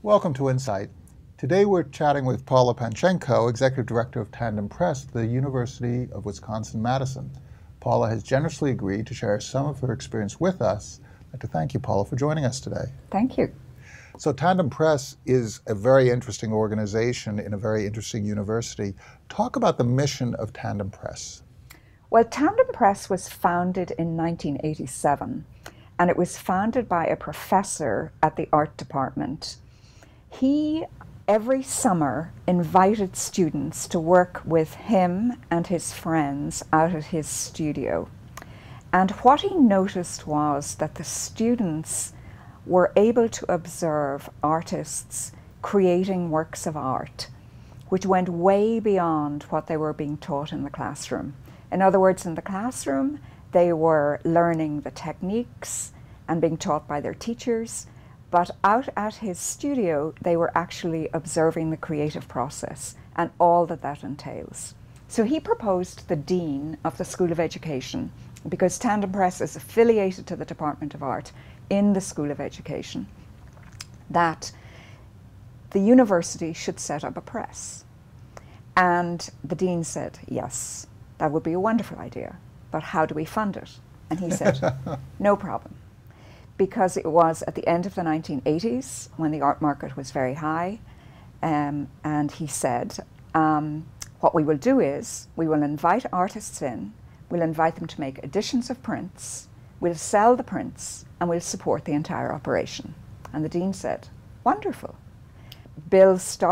Welcome to Insight. Today we're chatting with Paula Panczenko, Executive Director of Tandem Press, the University of Wisconsin-Madison. Paula has generously agreed to share some of her experience with us. I'd like to thank you, Paula, for joining us today. Thank you. So Tandem Press is a very interesting organization in a very interesting university. Talk about the mission of Tandem Press. Well, Tandem Press was founded in 1987, and it was founded by a professor at the art department. He, every summer, invited students to work with him and his friends out at his studio. And what he noticed was that the students were able to observe artists creating works of art, which went way beyond what they were being taught in the classroom. In other words, in the classroom, they were learning the techniques and being taught by their teachers, but out at his studio, they were actually observing the creative process and all that that entails. So he proposed to the Dean of the School of Education, because Tandem Press is affiliated to the Department of Art in the School of Education, that the university should set up a press. And the Dean said, yes, that would be a wonderful idea, but how do we fund it? And he said, no problem. Because it was at the end of the 1980s when the art market was very high, and he said, what we will do is we will invite artists in, we'll invite them to make editions of prints, we'll sell the prints, and we'll support the entire operation. And the Dean said, wonderful. Bill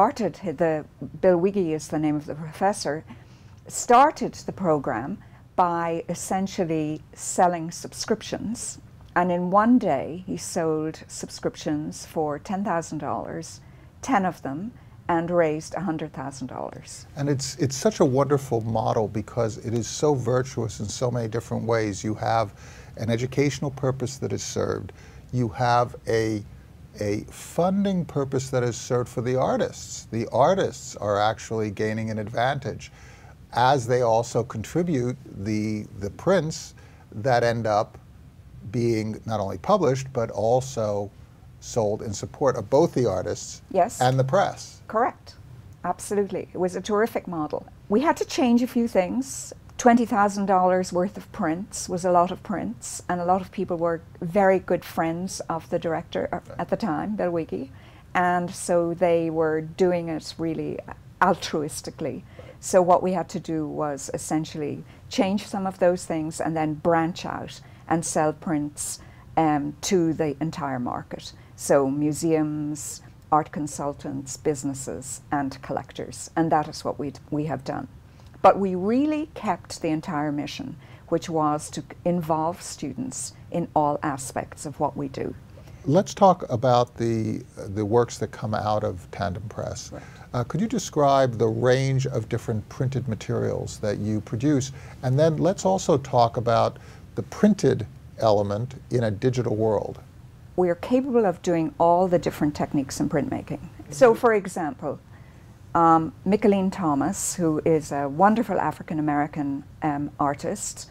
Wiggy is the name of the professor, started the program by essentially selling subscriptions. And in one day, he sold subscriptions for $10,000, 10 of them, and raised $100,000. And it's such a wonderful model because it is so virtuous in so many different ways. You have an educational purpose that is served. You have a funding purpose that is served for the artists. The artists are actually gaining an advantage as they also contribute the prints that end up being not only published, but also sold in support of both the artists and the press. Correct. Absolutely. It was a terrific model. We had to change a few things. $20,000 worth of prints was a lot of prints, and a lot of people were very good friends of the director at the time, Bill Wiggy, and so they were doing it really altruistically. So what we had to do was essentially change some of those things and then branch out and sell prints to the entire market. So museums, art consultants, businesses, and collectors. And that is what we have done. But we really kept the entire mission, which was to involve students in all aspects of what we do. Let's talk about the works that come out of Tandem Press. Right. Could you describe the range of different printed materials that you produce? And then let's also talk about the printed element in a digital world. We are capable of doing all the different techniques in printmaking. So for example, Micheline Thomas, who is a wonderful African-American artist,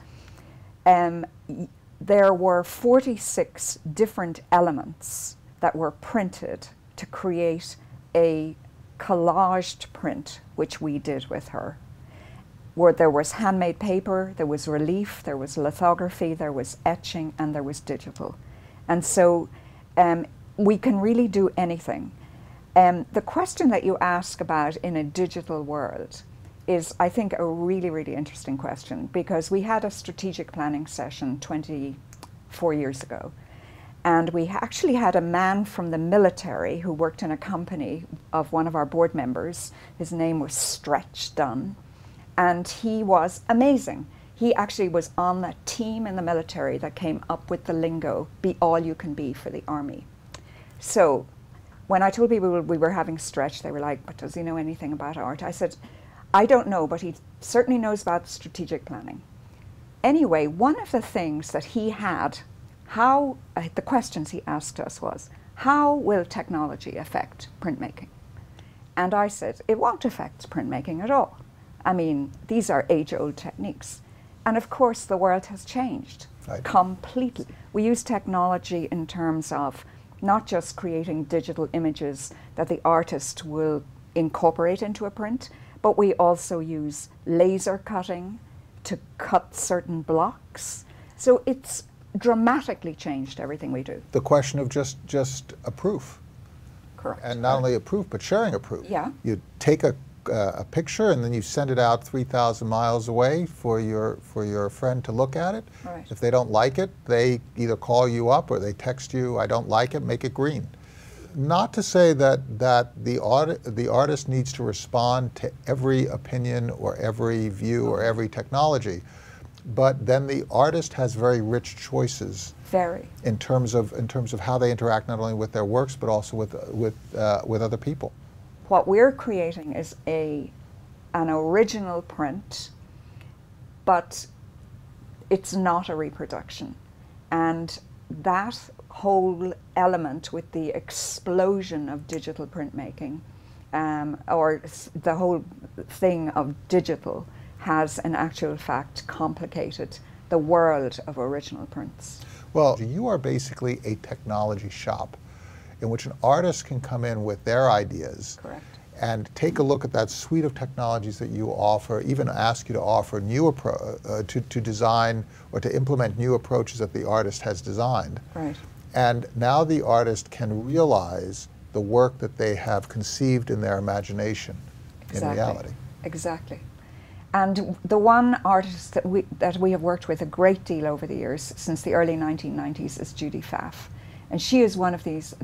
there were 46 different elements that were printed to create a collaged print, which we did with her. Where there was handmade paper, there was relief, there was lithography, there was etching, and there was digital. And so we can really do anything. The question that you ask about in a digital world is, I think, a really, really interesting question, because we had a strategic planning session 24 years ago, and we actually had a man from the military who worked in a company of one of our board members. His name was Stretch Dunn. And he was amazing. He actually was on the team in the military that came up with the lingo, be all you can be for the army. So when I told people we were having Stretch, they were like, but does he know anything about art? I said, I don't know, but he certainly knows about strategic planning. Anyway, one of the things that he had, the questions he asked us was, how will technology affect printmaking? And I said, it won't affect printmaking at all. I mean, these are age-old techniques. And of course, the world has changed completely. We use technology in terms of not just creating digital images that the artist will incorporate into a print, but we also use laser cutting to cut certain blocks. So it's dramatically changed everything we do. The question of just a proof. Correct. And not only a proof, but sharing a proof. Yeah. You take a picture and then you send it out 3,000 miles away for your friend to look at it. Right. If they don't like it, they either call you up or they text you, I don't like it, make it green. Not to say that the artist needs to respond to every opinion or every view or every technology, but then the artist has very rich choices. Very. In terms of how they interact not only with their works but also with other people. What we're creating is an original print, but it's not a reproduction. And that whole element with the explosion of digital printmaking, or the whole thing of digital, has in actual fact complicated the world of original prints. Well, you are basically a technology shop in which an artist can come in with their ideas. Correct. And take a look at that suite of technologies that you offer, even ask you to offer new to design or to implement new approaches that the artist has designed. Right. And now the artist can realize the work that they have conceived in their imagination in reality. Exactly. And the one artist that we have worked with a great deal over the years, since the early 1990s, is Judy Pfaff. And she is one of these,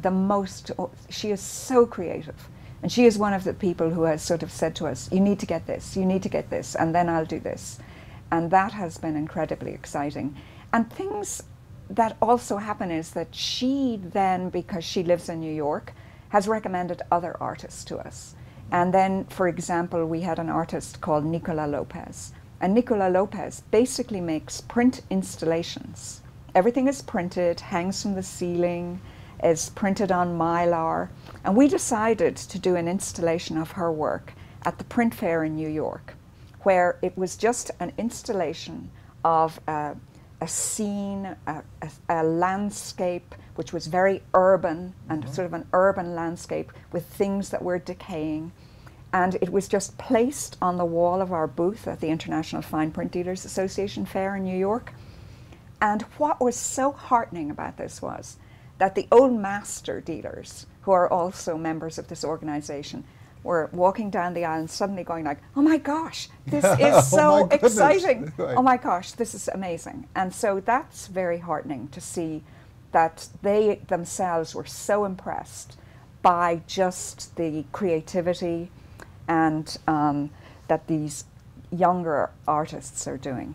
she is so creative. And she is one of the people who has sort of said to us, you need to get this, and then I'll do this. And that has been incredibly exciting. And things that also happen is that she then, because she lives in New York, has recommended other artists to us. And then, for example, we had an artist called Nicola Lopez. And Nicola Lopez basically makes print installations. Everything is printed, hangs from the ceiling, is printed on Mylar. And we decided to do an installation of her work at the print fair in New York, where it was just an installation of a scene, a landscape, which was very urban, and sort of an urban landscape with things that were decaying. And it was just placed on the wall of our booth at the International Fine Print Dealers Association fair in New York. And what was so heartening about this was that the old master dealers, who are also members of this organization, were walking down the aisle and suddenly going like, oh my gosh, this is so exciting. Right. Oh my gosh, this is amazing. And so that's very heartening to see that they themselves were so impressed by just the creativity and that these younger artists are doing.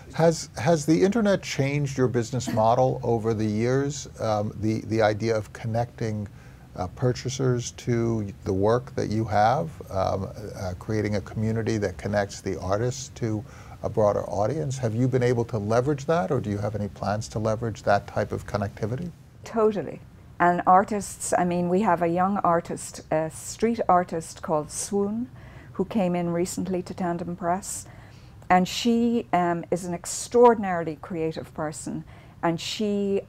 Has the internet changed your business model over the years? The idea of connecting purchasers to the work that you have, creating a community that connects the artists to a broader audience. Have you been able to leverage that, or do you have any plans to leverage that type of connectivity? Totally. And artists, I mean, we have a young artist, a street artist called Swoon, who came in recently to Tandem Press. And she is an extraordinarily creative person, and she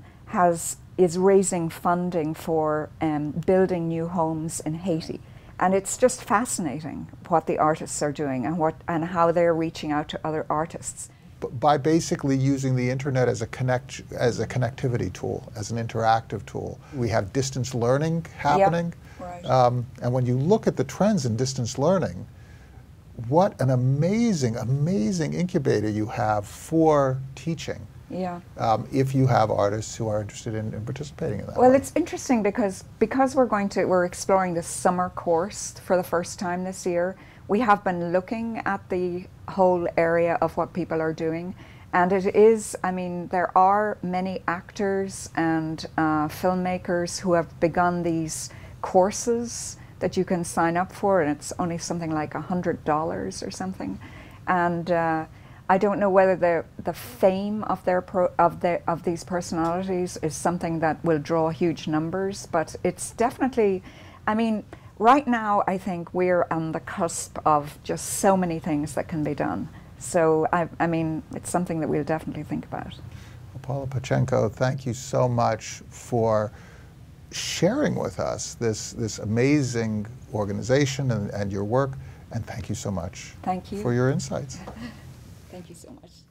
is raising funding for building new homes in Haiti. And it's just fascinating what the artists are doing and how they're reaching out to other artists. By basically using the internet as a connectivity tool, as an interactive tool. We have distance learning happening. Yep. Right. And when you look at the trends in distance learning, what an amazing, amazing incubator you have for teaching. Yeah. If you have artists who are interested in participating in that. Well, it's interesting because we're exploring the summer course for the first time this year. We have been looking at the whole area of what people are doing, and it is, I mean, there are many actors and filmmakers who have begun these courses that you can sign up for, and it's only something like $100 or something. And I don't know whether the fame of these personalities is something that will draw huge numbers, but it's definitely, I mean, right now I think we're on the cusp of just so many things that can be done. So I mean, it's something that we'll definitely think about. Well, Paula Panczenko, thank you so much for sharing with us this amazing organization and your work. And thank you so much Thank you for your insights. Thank you so much.